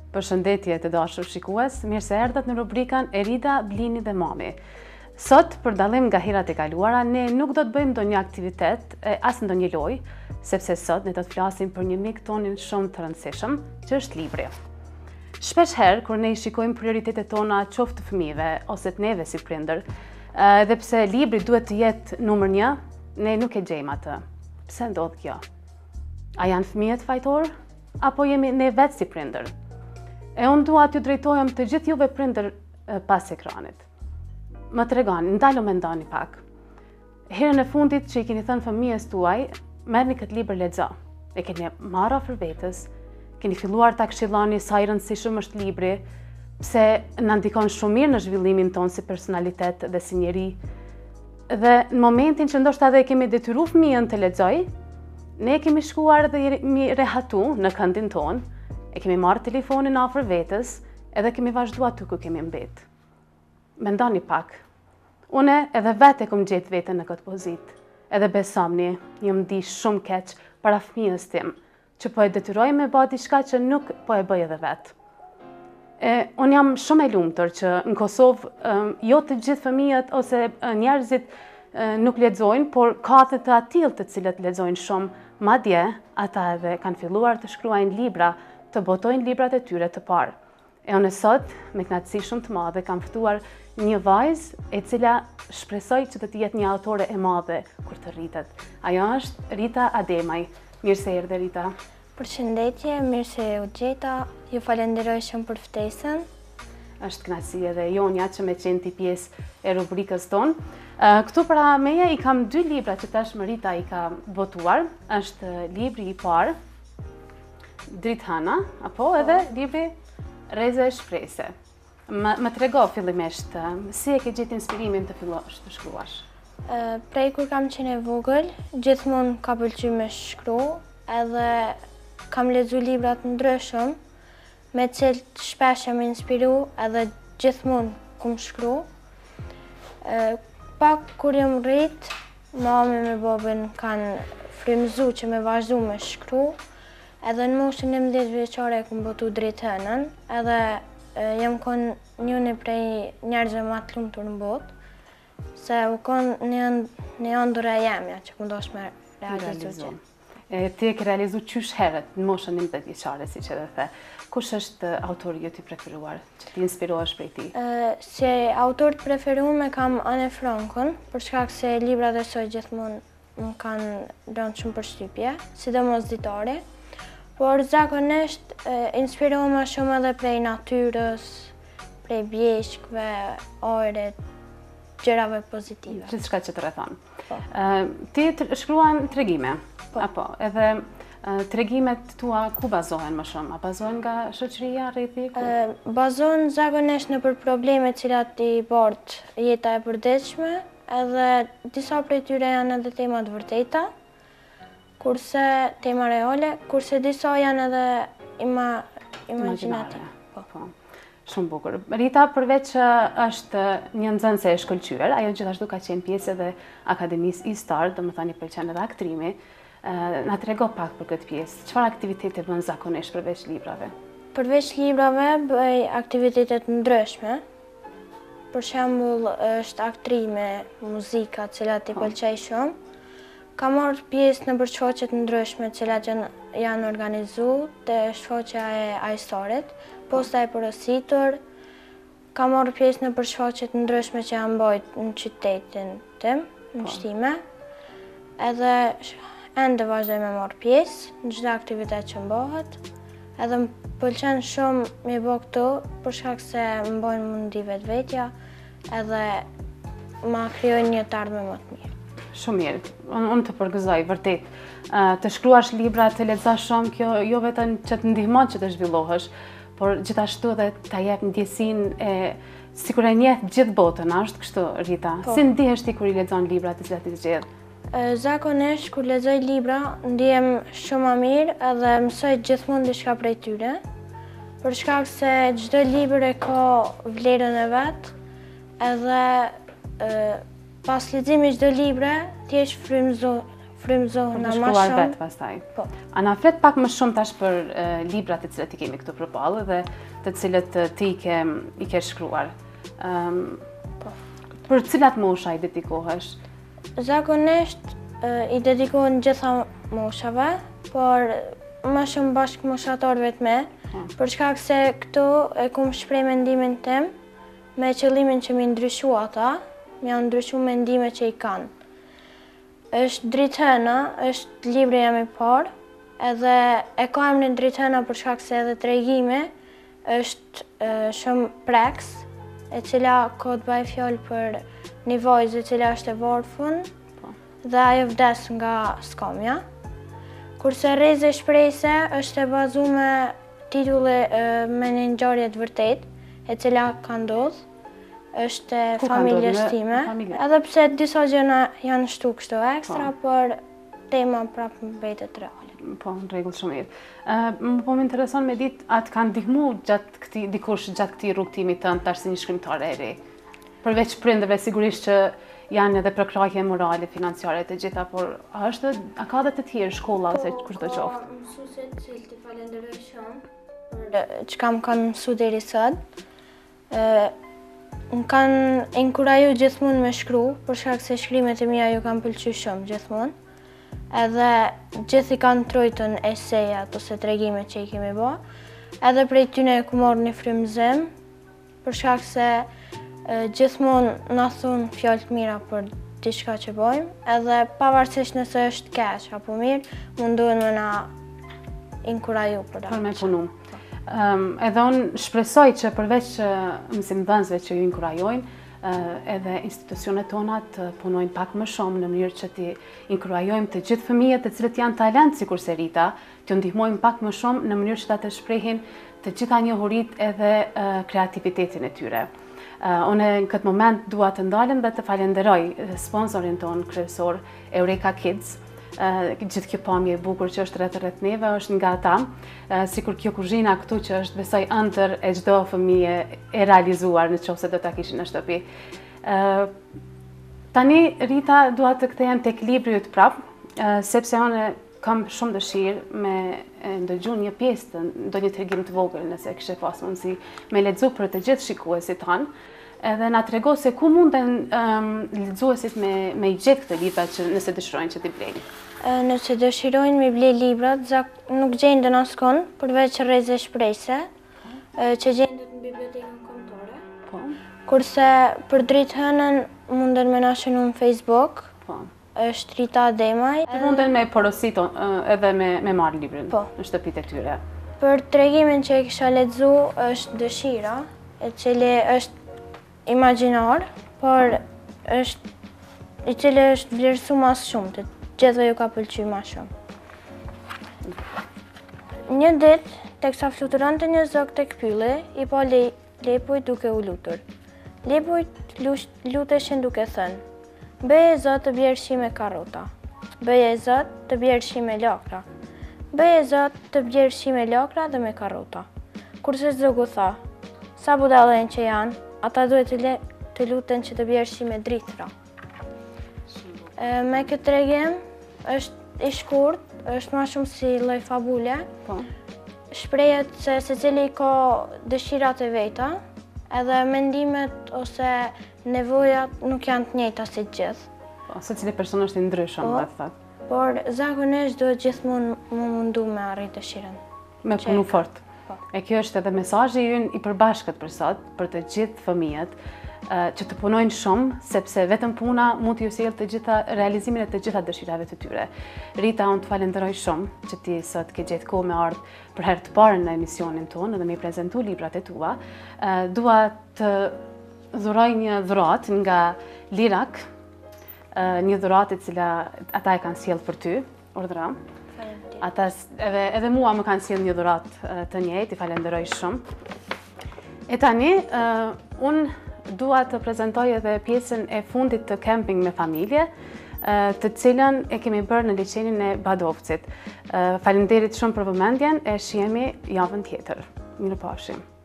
Përshëndetje të dashur shikues, mirë se erdhët në rubrikën Erida, Blini dhe Mami. Sot, për dallim nga herat e kaluara, ne nuk do të bëjmë ndonjë aktivitet, as ndonjë lojë, sepse sot ne do të flasim për një mik tonin shumë të rëndësishëm, që është libri. Shpesh herë, kur ne i shikojmë prioritetet tona qoftë të fëmijëve ose të neve si prindër, edhe pse libri duhet të jetë numër 1, ne nuk e gjejmë atë. Pse ndodh kjo? A janë fëmijët fajtor? Apo jemi ne vetë si prindër? E unë dua t'ju drejtojmë të gjithë juve prindër pas ekranit. Më tregoni, ndalo me ndani pak. Herën e fundit që i keni thënë fëmijës tuaj, merrni këtë libër lexo. E keni marrë afër vetës, keni filluar ta këshilloni sa i rëndësishëm është libri, pse na ndikon shumë mirë në zhvillimin tonë si personalitet dhe si njeri. Dhe në momentin që ndoshta edhe kemi detyruar fëmijën të lexojë, ne kemi shkuar dhe jemi rehatu në këndin tonë, e kemi marrë telefonin afër vetës, edhe kemi vazhduar aty ku kemi mbet. Mendoni pak. Une edhe vetë e kom gjetë veten në këtë pozitë. Edhe besomni, jam ndi shumë keq para fëmijës tim, që po e detyroj me bë diçka që nuk po e bëj edhe vetë. Unë jam shumë e lumtur që në Kosovë jo të gjithë fëmijët ose njerëzit nuk lexojnë, por ka të atill të cilët lexojnë shumë, madje ata edhe kanë filluar të shkruajnë libra, të botojnë librat e tyre të parë. E unë sot, me kënaqësi shumë të madhe, kam ftuar një vajzë e cila shpresoj që të jetë një autore e madhe kur të rritet. Ajo është Rita Ademaj. Mirë se erdhe, Rita. Përshëndetje, mirë se u gjeta. Ju falenderoj shumë për ftesën. Është kënaqësi edhe jonja që me qenë ti pjesë e rubrikës tonë. Këtu para meje i kam 2 libra që tashmë Rita i ka botuar. Është libri i parë, Drithana, apo edhe libri Reze e Shprese. Më trego fillimisht, si e ke gjetë inspirimin të fillosh të shkruash? Prej kur kam qenë e vogël, gjithmonë ka pëlqyer me shkru, edhe kam lexuar libra të ndryshëm, me cilët shpesh jam inspiru, edhe gjithmonë kum shkru. Pak kur jam rrit, mami me babën kanë frymëzuar që me vazhdu me shkru. Edhe në moshën 11 vjeçare kum botu Drithënën, edhe jam kon njëri prej njerëzve më të lumtur në botë, se u kon një ëndërra jemja që mundosh me realizu. Ti e ke realizu qysh herët në moshën 11 vjeçare, siç edhe the. Kush është autori jot i preferuar, që ti inspirohesh prej tij? Si autor të preferuar kam Anne Frankun, për shkak se librat e saj gjithmonë më kanë lënë shumë përshtypje, sidomos ditore. Por zakonisht inspirohem më shumë edhe prej natyrës, prej bjeshkve, ajrit, gjërave pozitive. Gjithçka që të rrethon. Ti shkruan tregime, apo edhe tregimet tua ku bazohen më shumë? A bazohen nga shoqëria rrethi? Bazohen zakonisht nëpër probleme të cilat i bart jeta e përditshme, edhe disa prej tyre janë edhe tema të vërteta, kurse tema reale, kurse disa janë edhe imagjinative. Po. Shumë bukur. Rita, përveç që është një nxënëse e shkëlqyer, ajo gjithashtu ka qenë pjesë edhe Akademisë e-Star, domethënë i pëlqen edhe aktrimi. Na trego pak për këtë pjesë. Çfarë aktivitete bën zakonisht përveç librave? Përveç librave bëj aktivitete të ndryshme. Për shembull, është aktrimi, muzika, të cilat i pëlqej shumë. Kam marrë pjesë në shfaqje të ndryshme të cilat janë organizuar te shfaqja e Ajstorit, posta e porositur. Kam marrë pjesë në shfaqje të ndryshme që janë bërë në qytetin tim, në shtime. Edhe ende vazhdoj me marrë pjesë në çdo aktivitet që bëhet. Edhe më pëlqen shumë me bë këto për shkak se më bën mundi vetvetja, edhe ma krijojnë një të ardhme më të mirë. Shumë mirë. Unë të përgëzoj, vërtet. Të shkruash libra, të lexosh shumë, kjo jo vetëm që të ndihmon që të zhvillohesh, por gjithashtu edhe ta jep ndjesinë e sikur e njeh gjithë botën, a është kështu, Rita? Si ndihesh ti kur i lexon librat të cilat i zgjedh? Zakonisht kur lexoj libra, ndihem shumë më mirë edhe mësoj gjithmonë diçka prej tyre, për shkak se çdo libër e ka vlerën e vet, edhe pas leximit çdo libre, ti je frymëzohena Për të ma shkruar shumë. vetë pastaj. Po. A na flet pak më shumë tash për librat të cilat i kemi këtu përballë dhe të cilët ti i ke shkruar. Po. Për cilat mosha i dedikohesh? Zakonisht i dedikohen gjitha moshave, por më shumë bashkë moshatorëve të me, për shkak se këtu e kum shpreh mendimin tim me qëllimin që mi ndryshu ata, mi janë ndryshu mendime që i kanë. Është Drithëna, është libri jam i parë, edhe e ka emrin Drithëna për shkak se edhe tregimi është shumë preks, e cila ka të bëjë fjalë për një vajzë e cila është e varfën dhe ajo vdes nga skamja. Kurse Rrezi Shprehse është e bazuar me titulli me një ngjarje të vërtetë, e cila ka ndodhur, është familjes time. Edhe pse disa gjëra janë shtu kështu ekstra, por tema prapë mbetet reale. Po, në rregull, shumë mirë. Po më intereson me ditë, atë kanë ndihmu dikush gjatë këtij rrugtimit tënd tash si një shkrimtare e re? Përveç prindërve sigurisht që janë edhe përkrahje morale, financiare të gjitha, por a ka edhe të tjerë shkolla ose kushdo qoftë? Po, mësuesit që t'i falenderoj shumë për çka më kanë mësuar deri sot. Më kanë inkuraju gjithmonë me shkru, për shkak se shkrimet e mia ju kanë pëlqyer shumë gjithmonë. Edhe gjithë i kanë trojtën esejat ose tregimet që i kemi bë. Edhe prej tyne ku marrë një frymëzim, për shkak se gjithmonë na thonë fjalë të mira për diçka që bëjmë, edhe pavarësisht nëse është keq apo mirë, mundohen me na inkuraju për Për me punu. Edhe unë shpresoj që përveç mësimdhënësve që ju inkurajojnë, edhe institucionet tona të punojnë pak më shumë në mënyrë që t'i inkurajojmë të gjithë fëmijët të cilët janë talent sikur se Rita, t'ju ndihmojmë pak më shumë në mënyrë që ta të shprehin të gjitha njohuritë edhe kreativitetin e tyre. Unë në këtë moment dua të ndalem dhe të falenderoj sponsorin tonë kryesor, Eureka Kids. Gjithë kjo pamje e bukur që është rreth neve është nga ata, sikur kjo kuzhina këtu që është besoj ëndër e çdo fëmijë e realizuar nëse do ta kishin në shtëpi. Tani Rita dua të kthehem tek libri yt prap, sepse unë kam shumë dëshirë me ndëgju një pjesë të ndonjë tregim të vogël nëse kishe pas mundësi me lexu për të gjithë shikuesit tanë, edhe na trego se ku munden lexuesit me i gjetë këtë libra që nëse dëshirojnë që t'i blejnë. Nëse dëshirojnë me blej librat, nuk gjenden askon, përveç Rrezi Shprehse, që gjendet në bibliotekën kombëtare. Po. Kurse për Drithënën munden me na shënu në Facebook. Po. Është Rita Demaj. Munden me porosit edhe me marrë librin në shtëpitë e tyre. Për tregimin që e kisha lexu është Dëshira, e cili është imagjinar, por i cili është vlerësuar mas shumë, të gjithëve ju ka pëlqyer ma shumë. Një ditë, teksa fluturonte një zog tek pylli, i pa lepujt duke u lutur. Lepujt luteshin duke thënë: "Bëje Zot të bjerëshi me karrota. Bëje Zot të bjerëshi me lakra. Bëje Zot të bjerëshi me lakra dhe me karrota." Kurse zogu tha: "Sa budallën që janë, ata duhet të luten që të bjerëshi me drithra." Me këtë tregim është i shkurt, është ma shumë si lloj fabule. Shprehet se secili ka dëshirat e veta, edhe mendimet ose nevojat nuk janë të njëjta si të gjithë. Secili person është i ndryshëm, do të thotë. Por zakonisht duhet gjithmonë më mundu me arrit dëshirën. Me punu fort. E kjo është edhe mesazhi ynë i përbashkët për sot, për të gjithë fëmijët, që të punojnë shumë, sepse vetëm puna mund t'ju sjellë të gjitha realizimin e të gjitha dëshirave të tyre. Rita, unë të falenderoj shumë që ti sot ke gjetë kohë me ardhë për herë të parë në emisionin tonë dhe me i prezentu librat e tua. Dua të dhuroj një dhuratë nga Lirak, një dhuratë e cila ata e kanë sjellë për ty, urdhëra. Edhe mua më kanë sjellë një dhuratë të njëjtë, i falenderoj shumë. E tani, unë dua të prezentoj edhe pjesën e fundit të kemping me familje, të cilën e kemi bërë në liçenin e Badovcit. Faleminderit shumë për vëmendjen, e shihemi javën tjetër. Mirupafshim.